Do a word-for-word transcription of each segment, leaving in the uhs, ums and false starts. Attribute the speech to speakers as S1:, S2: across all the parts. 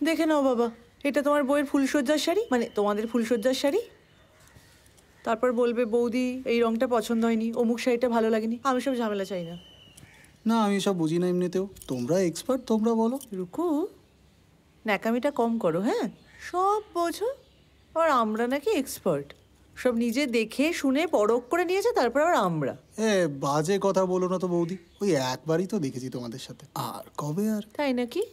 S1: দেখে নাও বাবা, এটা তোমার বইয়ের ফুলসজ্জার শাড়ি, মানে তোমাদের ফুলসজ্জার শাড়ি। তারপর বলবে বৌদি এই রংটা পছন্দ হয়নি, অমুক শাড়িটা ভালো লাগেনি। আমি সব ঝামেলা চাই না।
S2: না আমি সব বুঝি না এমনিতেও, তোমরা এক্সপার্ট, তোমরা বলো।
S1: রুকু, ন্যাকামিটা কম করো হ্যাঁ, সব বোঝো। আর আমরা নাকি এক্সপার্ট, সব নিজে দেখে শুনে পরখ করে নিয়েছে, তারপর আবার আমরা।
S2: এ বাজে কথা বলো না তো বৌদি, ওই একবারই তো দেখেছি তোমাদের সাথে, আর কবে আর।
S1: তাই নাকি?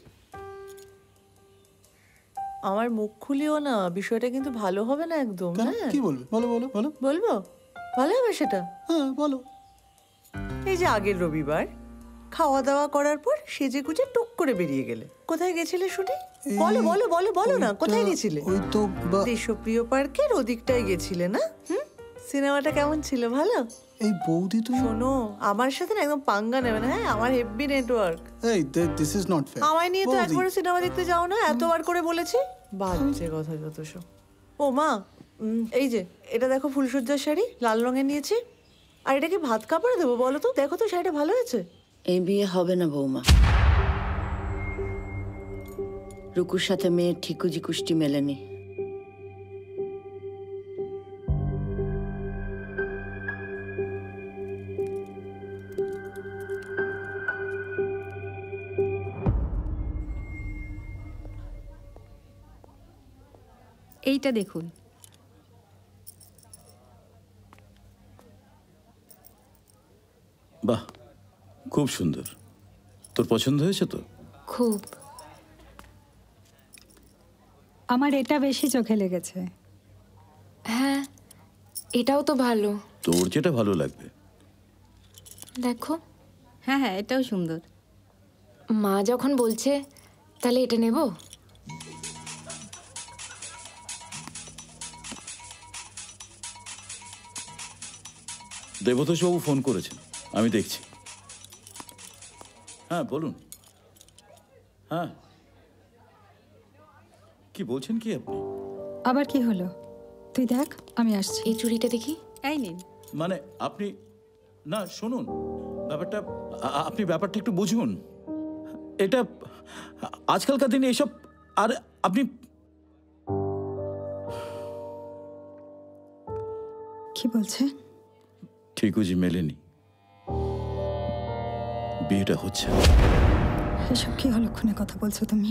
S1: আমার মুখ খুলিও না, বিষয়টা কিন্তু ভালো হবে না একদম। হ্যাঁ
S2: কি বলবে বলো বলো বলো।
S1: বলবো, ভালো হবে সেটা।
S2: হ্যাঁ বলো।
S1: এই যে আগের রবিবার খাওয়া দাওয়া করার পর সেজে গুজে টুক করে বেরিয়ে গেলে, কোথায় গেছিলে শুনি? বলো বলো বলো বলো না, কোথায় গেছিলে?
S2: ওই তো
S1: দেশপ্রিয় পার্কের ওদিকটায় গেছিলে না? হুম, সিনেমাটা কেমন ছিল? ভালো?
S2: এই বৌদি তুমি
S1: শোনো, আমার সাথে না একদম পাঙ্গা নেবে না। হ্যাঁ, আমার হেভি নেটওয়ার্ক।
S2: এই দিস ইজ নট ফেয়ার।
S1: আমায় নিয়ে তো একবারও সিনেমা দেখতে যাও না, এতবার করে বলেছি। বাজে কথা যত সব। ও মা, এই যে এটা দেখো ফুলসজ্জার শাড়ি, লাল রঙের নিয়েছি। আর এটা কি ভাত কাপড়ে দেবো বলো তো? দেখো তো শাড়িটা ভালো হয়েছে?
S3: এই বিয়ে হবে না বৌমা, রুকুর সাথে মেয়ের ঠিকুজি কুষ্টি মেলেনি।
S4: এইটা দেখুন।
S5: বাহ, খুব সুন্দর। তোর পছন্দ হয়েছে তো?
S4: খুব। আমার এটা বেশি চোখে লেগেছে।
S6: হ্যাঁ, এটাও তো ভালো।
S5: তোর যেটা ভালো লাগবে।
S6: দেখো।
S4: হ্যাঁ হ্যাঁ, এটাও সুন্দর।
S6: মা যখন বলছে তাহলে এটা নেব।
S5: দেবতোষবাবু ফোন করেছেন, আমি দেখছি। হ্যাঁ বলুন। হ্যাঁ, কি বলছেন কি আপনি?
S4: আবার কি হলো? তুই দেখ, আমি আসছি।
S6: এই চুড়িটা দেখি।
S4: এই নিন।
S5: মানে আপনি না, শুনুন ব্যাপারটা, আপনি ব্যাপারটা একটু বুঝুন। এটা আজকালকার দিনে এসব, আর আপনি
S4: কি বলছে?
S5: ঠিকুজি মেলেনি, বিয়েটা হচ্ছে।
S4: এসব কি অলক্ষণে কথা বলছো তুমি?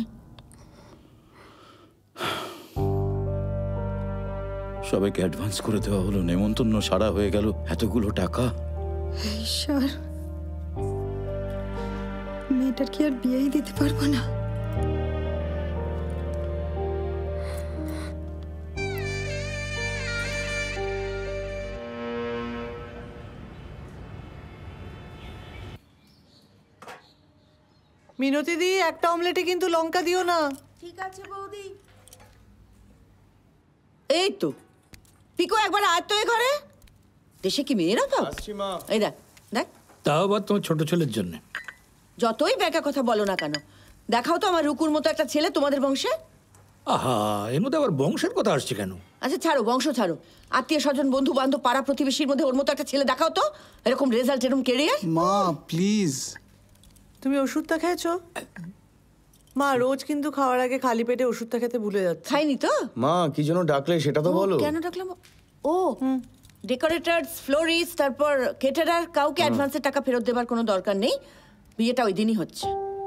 S5: সবাইকে অ্যাডভান্স করে দেওয়া হলো, নেমন্তন্ন সারা হয়ে গেল, এতগুলো টাকা।
S4: ঈশ্বর, মেয়েটার কি আর বিয়েই দিতে পারবো না?
S1: মিনতি দি, একটা অমলেটে কিন্তু লঙ্কা দিও না।
S3: ঠিক আছে বৌদি। এই তো পিকো, একবার আয় তো এ ঘরে। দেশে কি মেয়েরা তো? এই দেখ দেখ।
S7: তাও আবার তোমার ছোট ছেলের জন্য।
S3: যতই বেকা কথা বলো না কেন, দেখাও তো আমার রুকুর মতো একটা ছেলে তোমাদের বংশে।
S7: আহা, এর মধ্যে আবার বংশের কথা আসছে কেন?
S3: আচ্ছা ছাড়ো, বংশ ছাড়ো, আত্মীয় স্বজন বন্ধু বান্ধব পাড়া প্রতিবেশীর মধ্যে ওর মতো একটা ছেলে দেখাও তো, এরকম রেজাল্ট, এরকম কেরিয়ার।
S2: মা প্লিজ।
S1: তুমি ওষুধটা খেয়েছো? মা রোজ কিন্তু খাওয়ার আগে খালি পেটে ওষুধটা খেতে ভুলে যাচ্ছে।
S3: খাইনি তো?
S8: মা কি জন্য ডাকলে সেটা তো বলো।
S3: কেন ডাকলাম? ও ডেকোরেটরস, ফ্লোরিস্ট, তারপর কেটারার, কাউকে অ্যাডভান্সের টাকা ফেরত দেবার কোনো দরকার নেই। বিয়েটা ওই দিনই হচ্ছে।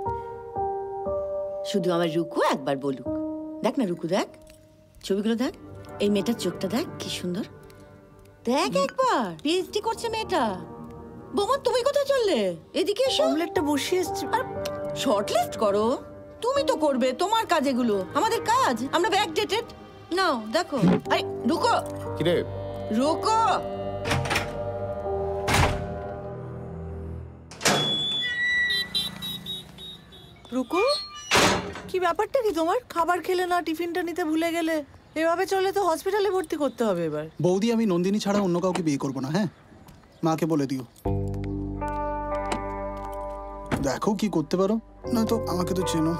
S3: শুধু আমার রুকু একবার বলুক। দেখ না রুকু, দেখ ছবিগুলো, দেখ এই মেয়েটার চোখটা, দেখ কি সুন্দর। দেখ একবার, পিএইচডি করছে মেয়েটা। বোমা তুমি কোথায় চললে? এদিকে এসো।
S1: অমলেটটা বসিয়ে এসছি।
S3: শর্টলিস্ট করো। তুমি তো করবে, তোমার কাজ এগুলো, আমাদের কাজ, আমরা ব্যাক ডেটেড। নাও দেখো। আরে রুকো।
S8: কি রে?
S3: রুকো।
S1: রুকু, কি ব্যাপারটা কি তোমার? খাবার খেলে না, টিফিনটা নিতে ভুলে গেলে। এভাবে চলে তো হসপিটালে ভর্তি করতে হবে এবার।
S2: বৌদি, আমি নন্দিনী ছাড়া অন্য কাউকে বিয়ে করবো না। হ্যাঁ, মাকে বলে দিও। দেখো কি করতে পারো, না তো আমাকে তো চেনো।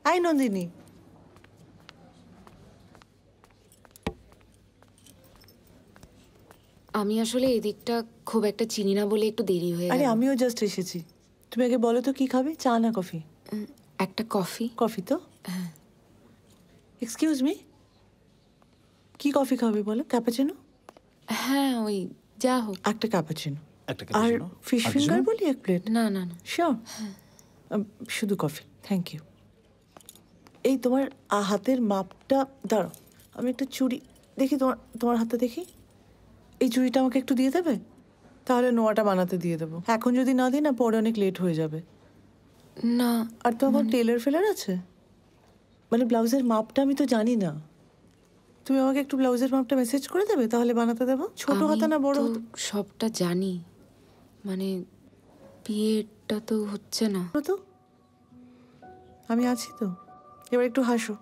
S1: আই নন্দিনী,
S6: আমি আসলে এদিকটা খুব একটা চিনি না বলে একটু দেরি হয়ে
S1: আরে
S6: গেল।
S1: আমিও জাস্ট এসেছি। তুমি আগে বলো তো কি খাবে, চা না কফি?
S6: উম, একটা কফি।
S1: কফি তো। এক্সকিউজ মি, কি কফি খাবে বলো? ক্যাপাচিনো?
S6: হ্যাঁ, ওই যা হোক।
S1: একটা ক্যাপাচিনো।
S5: একটা
S1: আর
S5: cappuccino?
S1: ফিশ
S5: আর কিছু
S1: ফিঙ্গার
S5: না?
S1: বলি এক প্লেট?
S6: না না না
S1: শিওর? শুধু কফি, থ্যাংক ইউ। এই তোমার আ- হাতের মাপটা দাঁড়াও, আমি একটা চুড়ি দেখি তোমার, তোমার হাতটা দেখি। এই চুড়িটা আমাকে একটু দিয়ে দেবে? তাহলে নোয়াটা বানাতে দিয়ে দেবো। এখন যদি না দিই না, পরে অনেক লেট হয়ে যাবে।
S6: না
S1: আর তো আমার টেলার ফেলার আছে, মানে ব্লাউজের মাপটা আমি তো জানি না। তুমি আমাকে একটু ব্লাউজের মাপটা মেসেজ করে দেবে, তাহলে বানাতে দেবো। ছোট
S6: আমি
S1: হাতা না বড়
S6: তো
S1: হাতা?
S6: সবটা জানি, মানে বিয়েটা তো হচ্ছে না।
S1: বলো তো, আমি আছি তো। এবার একটু হাসো।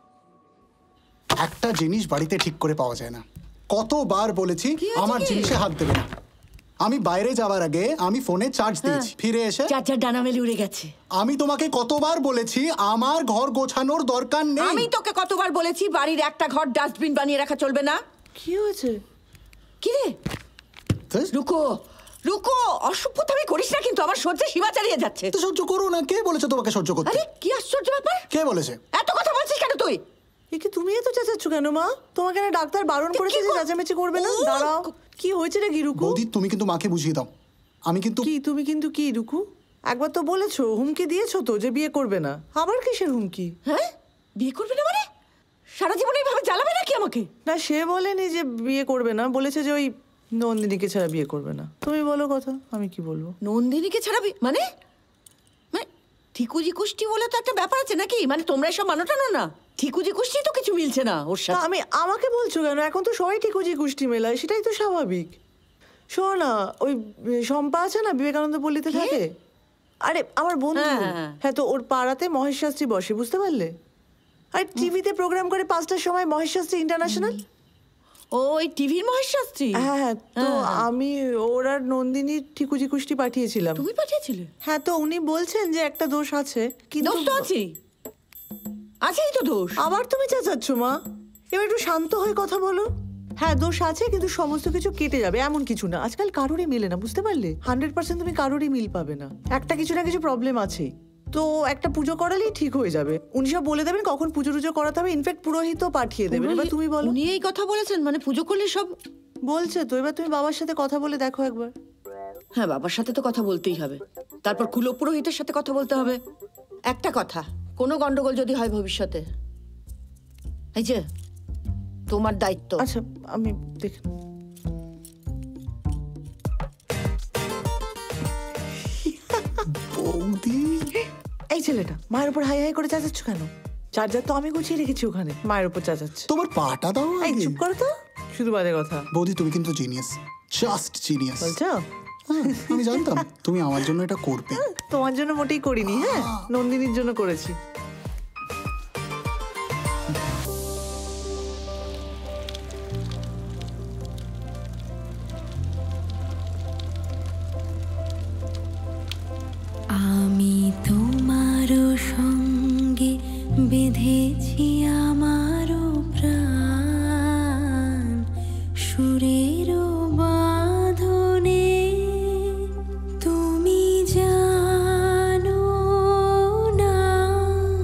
S2: একটা জিনিস বাড়িতে ঠিক করে পাওয়া যায় না। কতবার বলেছি আমার জিনিসে হাত দেবে না। আমি বাইরে যাওয়ার আগে আমি ফোনে চার্জ দিয়েছি, ফিরে এসে
S3: চার চার ডানা মেলে উড়ে গেছে।
S2: আমি তোমাকে কতবার বলেছি আমার ঘর গোছানোর দরকার নেই।
S3: আমি তোকে কতবার বলেছি বাড়ির একটা ঘর ডাস্টবিন বানিয়ে রাখা চলবে না।
S1: কি হয়েছে?
S3: কি রে
S2: ধ্যাস,
S3: রুকো রুকো, অসভ্যতামি করিস না কিন্তু, আমার সহ্যে সীমা চালিয়ে যাচ্ছে।
S2: তো সহ্য করো না। কে বলেছে তোমাকে সহ্য করতে?
S3: আরে কি আশ্চর্য ব্যাপার,
S2: কে বলেছে?
S3: এত কথা বলছিস কেন তুই?
S1: এ কি তুমি এত চেঁচাচ্ছ কেন মা? তোমাকে না ডাক্তার বারণ
S3: কি
S1: করেছে যে
S3: কর-
S1: চেঁচামেচি করবে না?
S3: ও!
S1: দাঁড়াও, কি হয়েছে রে গিরুকু?
S2: বৌদি তুমি কিন্তু মাকে বুঝিয়ে দাও। আমি কিন্তু
S1: কি তুমি কিন্তু কি রুকু? একবার তো বলেছো, হুমকি দিয়েছো তো যে বিয়ে করবে না। আবার কিসের হুমকি?
S3: হ্যাঁ, বিয়ে করবি না মানে সারা জীবন এইভাবে জ্বালাবে নাকি আমাকে?
S1: না, সে বলেনি যে বিয়ে করবে না, বলেছে যে ওই নন্দিনীকে ছাড়া বিয়ে করবে না। তুমি বলো কথা, আমি কি বলবো?
S3: নন্দিনীকে ছাড়াবি মানে? মানে ঠিকুজি কুষ্টি বলে তো একটা ব্যাপার আছে নাকি? মানে তোমরা এসব মানো টানো না? ঠিকুজি কুষ্টি তো কিছু মিলছে না ওর
S1: তা
S3: সাথে।
S1: আমি আমাকে বলছো কেন? এখন তো সবাই ঠিকুজি কুষ্টি মেলায়, সেটাই তো স্বাভাবিক। শোনো না, ওই শম্পা আছে না, বিবেকানন্দ পল্লীতে থাকে। আরে আমার বন্ধু।
S3: হ্যাঁ।
S1: হ্যাঁ, তো ওর পাড়াতে মহেশ শাস্ত্রী বসে, বুঝতে পারলে? আর টিভিতে প্রোগ্রাম করে পাঁচটার সময় মহেশ শাস্ত্রী ইন্টারন্যাশনাল।
S3: ও ওই টিভির মহেশ শাস্ত্রী?
S1: হ্যাঁ হ্যাঁ, তো
S3: হ্যাঁ।
S1: আমি ওর আর নন্দিনী ঠিকুজি কুষ্টি পাঠিয়েছিলাম।
S3: তুমি পাঠিয়েছিলে?
S1: হ্যাঁ, তো উনি বলছেন যে একটা দোষ আছে, কিন্তু
S3: দোষ তো আছেই, আছেই তো দোষ।
S1: আবার তুমি চেঁচাচ্ছ মা। এবার একটু শান্ত হয়ে কথা বলো। হ্যাঁ, দোষ আছে, কিন্তু সমস্ত কিছু কেটে যাবে এমন কিছু না। আজকাল কারোরই মিলে না, বুঝতে পারলে? হান্ড্রেড পার্সেন্ট তুমি কারোরই মিল পাবে না। একটা কিছু না কিছু প্রবলেম আছে। তো একটা পুজো করালেই ঠিক হয়ে যাবে। উনি সব বলে দেবেন কখন পুজো টুজো করাতে হবে, ইনফ্যাক্ট পুরোহিতও পাঠিয়ে দেবেন। এবার তুমি বলো।
S3: উনি এই কথা বলেছেন মানে পুজো করলে সব?
S1: বলছে তো, এবার তুমি বাবার সাথে কথা বলে দেখো একবার।
S3: হ্যাঁ, বাবার সাথে তো কথা বলতেই হবে, তারপর কুলো পুরোহিতের সাথে কথা বলতে হবে। একটা কথা, কোনো গন্ডগোল যদি হয় ভবিষ্যতে, এই যে তোমার দায়িত্ব।
S1: আচ্ছা, আমি দেখ।
S2: বৌদি
S1: এই ছেলেটা মায়ের উপর হাই হাই করে চেঁচাচ্ছ কেন? চার্জার তো আমি গুছিয়ে রেখেছি ওখানে, মায়ের উপর চেঁচাচ্ছে।
S2: তোমার পাটা দাও
S1: এই
S2: আগে।
S1: চুপ করো তো, শুধু বাজে কথা
S2: বৌদি তুমি কিন্তু জিনিয়াস, জাস্ট জিনিয়াস।
S1: বলছো।
S2: আমি জানতাম তুমি আমার জন্য এটা করবে।
S1: তোমার জন্য মোটেই করিনি, হ্যাঁ নন্দিনীর জন্য করেছি।
S9: আমি তোমারও সঙ্গে বেঁধেছি আমারও প্রাণ সুরেরও বাঁধনে। তুমি জানো না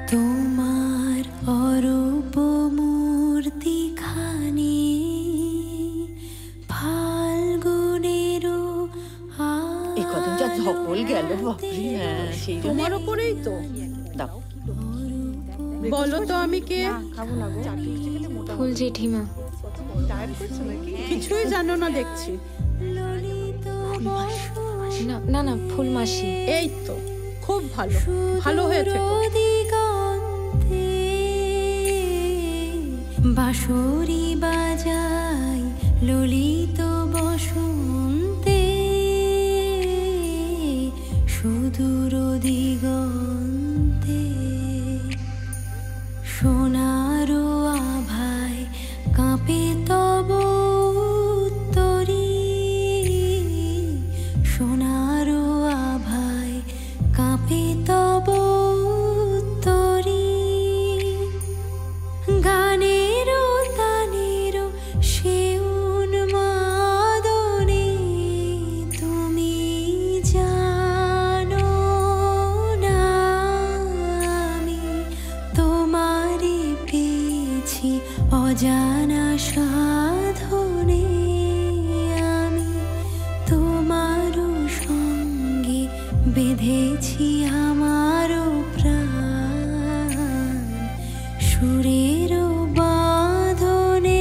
S9: তোমার অরূপ মূর্তি খানি ফাল্গুনেরও
S3: এই কদিন যা ধকল গেল বাপরে। হ্যাঁ সেই জন্য
S10: তোমার ওপরেই তো।
S3: দাও।
S10: বলো তো আমি কে?
S6: ফুল জেঠিমা।
S10: কিছুই জানো না দেখছি।
S6: না না না ফুল মাসি।
S10: এই তো খুব ভালো, ভালো হয়েছে তো।
S9: দিগন্তে বাঁশরি বাজাই ললিত বসন্তে সুদূর দিগন্তে সোনার আভায় কাঁপে তব উত্তরী সোনার আভায় কাঁপে তব উত্তরী গানের তানের সে উন্মাদনে তুমি জানো না আমি তোমারে পেয়েছি অজানা সাধনে আমি তোমারও সঙ্গে বেঁধেছি আমারও প্রাণ সুরের বাঁধনে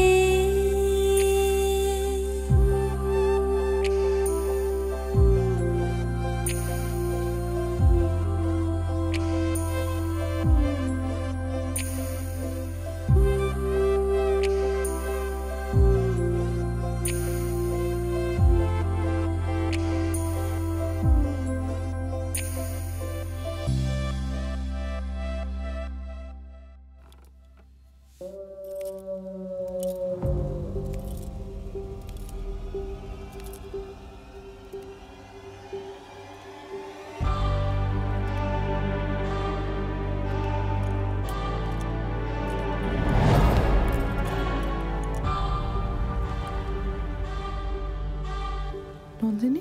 S1: নন্দিনী,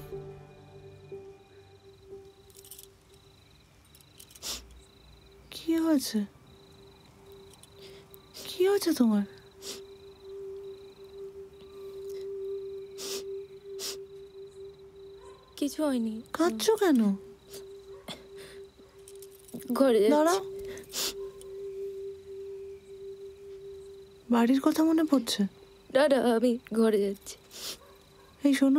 S1: কি হয়েছে? কি হয়েছে তোমার?
S6: কিছু হয়নি।
S1: কাঁদছো কেন?
S6: ঘরে
S1: দাঁড়াও, বাড়ির কথা মনে পড়ছে?
S6: দাদা আমি ঘরে যাচ্ছি।
S1: এই শোনো,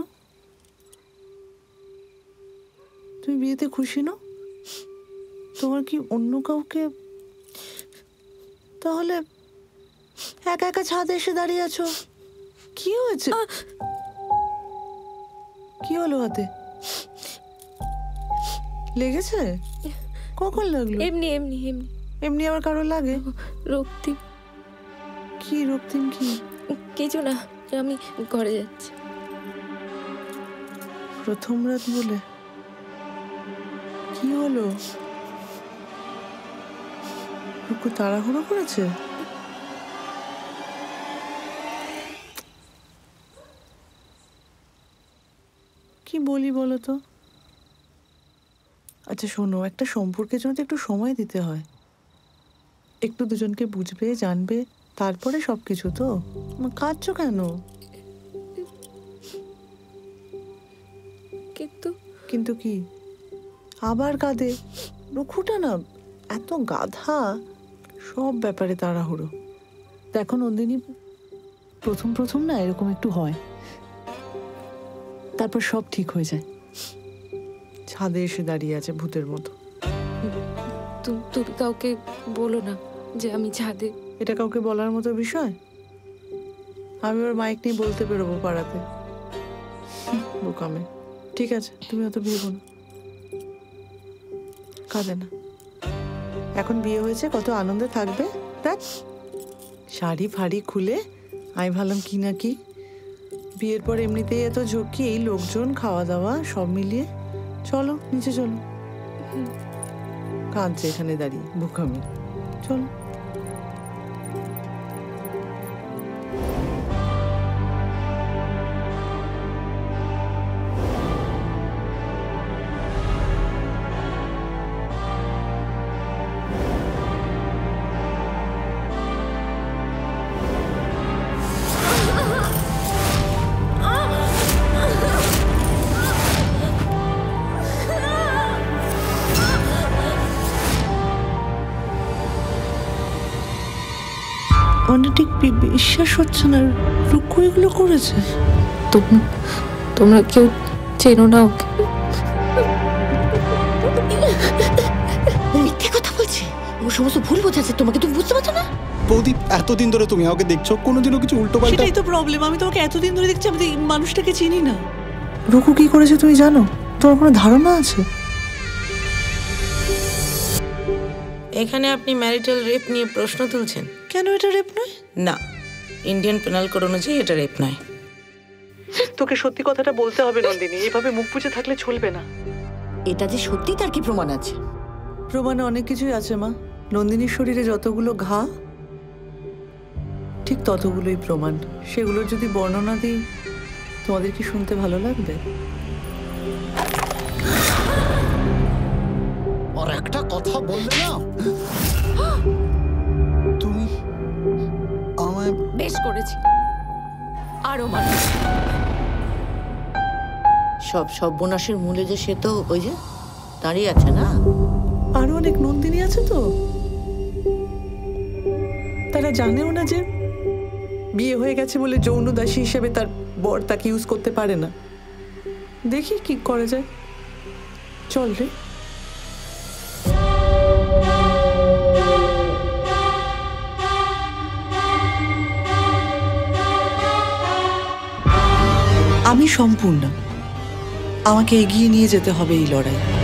S1: তুমি বিয়েতে খুশি নও? তোমার কি অন্য কাউকে? তাহলে একা একা ছাদে এসে দাঁড়িয়ে আছো, কি হয়েছে? কি হলো হাতে? লেগেছে? কখন লাগলো?
S6: এমনি এমনি এমনি
S1: এমনি আবার কারো লাগে?
S6: রক্তিম।
S1: কি রক্তিম? কি?
S6: কিছু না, আমি ঘরে যাচ্ছি।
S1: প্রথম রাত বলে কি হলো? রুকু তাড়াহুড়ো করেছে? কি বলি বলো তো? আচ্ছা শোনো, একটা সম্পর্কের জন্য তো একটু সময় দিতে হয়, একটু দুজনকে বুঝবে জানবে, তারপরে সবকিছু। তো কাঁদছো কেন?
S6: কিন্তু
S1: কিন্তু কি? আবার কাঁদে? রুকুটা না এত গাধা, সব ব্যাপারে তাড়াহুড়ো। দেখো নন্দিনী, প্রথম প্রথম না এরকম একটু হয়, তারপর সব ঠিক হয়ে যায়। ছাদে এসে দাঁড়িয়ে আছে ভূতের মতো।
S6: তু- তুমি কাউকে বলো না যে আমি ছাদে।
S1: এটা কাউকে বলার মতো বিষয়? আমি ওর মাইক নিয়ে বলতে বেরোবো পাড়াতে? বোকামে। ঠিক আছে, তুমি অত ভেবো না, কাঁদে না। এখন বিয়ে হয়েছে, কত আনন্দে থাকবে। দেখ শাড়ি ফাড়ি খুলে আমি ভাবলাম কি না কি, বিয়ের পর এমনিতেই এত ঝক্কি, এই লোকজন, খাওয়া দাওয়া সব মিলিয়ে। চলো নিচে চলো। কাঁদছে এখানে দাঁড়িয়ে বোকামি। চলো। মানে ঠিক বি- বিশ্বাস হচ্ছে না রুকু এগুলো করেছে।
S6: তোম- তোমরা কেউ চেনো না ওকে?
S3: ও মিথ্যে কথা বলছে, ও সমস্ত ভুল বোঝাচ্ছে তোমাকে, তুমি বুঝতে পারছো না?
S2: বৌদি এতদিন ধরে তুমি আমাকে দেখছো, কোনোদিনও কিছু উল্টো পাল্টা।
S1: সেটাই তো প্রবলেম, আমি তোমাকে এতদিন ধরে দেখছি, আমি তো এই মানুষটাকে চিনি না। রুকু কি করেছে তুমি জানো? তোমার কোনো ধারণা আছে?
S11: এখানে আপনি ম্যারিটাল রেপ নিয়ে প্রশ্ন তুলছেন?
S1: কেন এটা রেপ নয়?
S11: না, ইন্ডিয়ান পেনাল কোড অনুযায়ী এটা রেপ নয়।
S1: তোকে সত্যি কথাটা বলতে হবে নন্দিনী, এভাবে মুখ পুছে থাকলে চলবে না।
S3: এটা যে সত্যি তার কি প্রমাণ আছে?
S1: প্রমাণে অনেক কিছুই আছে মা। নন্দিনীর শরীরে যতগুলো ঘা ঠিক ততগুলোই প্রমাণ। সেগুলোর যদি বর্ণনা দিই তোমাদের কি শুনতে ভালো লাগবে?
S2: আর একটা কথা বললে না তুমি আমায়।
S6: বেশ করেছি, আরো মানুষ।
S3: সব সর্বনাশের মূলে যে সে তো ওই যে দাঁড়িয়ে আছে না।
S1: আরো অনেক নন্দিনী আছে তো, তারা জানেও না যে বিয়ে হয়ে গেছে বলে যৌন দাসী হিসেবে তার বর তাকে ইউজ করতে পারে না। দেখি কি করা যায়, চল রে। আমি সম্পূর্ণ, আমাকে এগিয়ে নিয়ে যেতে হবে এই লড়াই।